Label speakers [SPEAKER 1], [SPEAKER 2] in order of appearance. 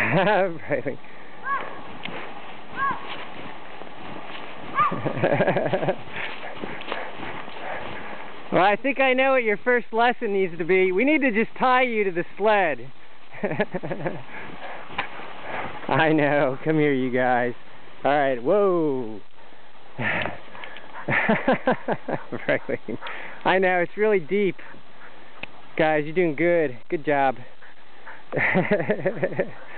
[SPEAKER 1] Really. Well, I think I know what your first lesson needs to be. We need to just tie you to the sled. I know. Come here, you guys. All right. Whoa. Really. I know. It's really deep. Guys, you're doing good. Good job.